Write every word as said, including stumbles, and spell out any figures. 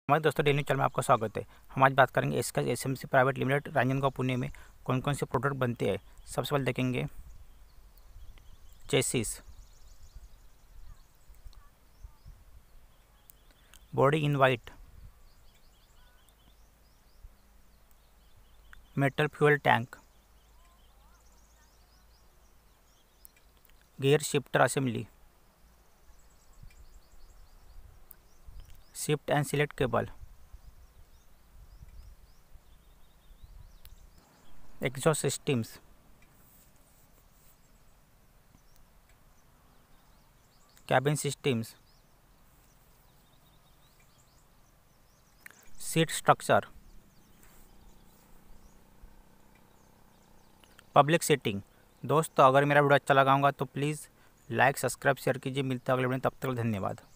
हमारे दोस्तों daily channel में आपका स्वागत है। हम आज बात करेंगे इसका SMC private limited Ranjangaon Pune में कौन कौन से प्रोडक्ट बनते हैं। सबसे पहले देखेंगे chassis, body in white, metal fuel tank, gear shifter assembly, shift and select cable, exhaust systems, cabin systems, seat structure, public seating. दोस्तों अगर मेरा वीडियो अच्छा लगा होगा तो प्लीज़ लाइक सब्सक्राइब शेयर कीजिए। मिलते हैं अगले वीडियो में, तब तक धन्यवाद।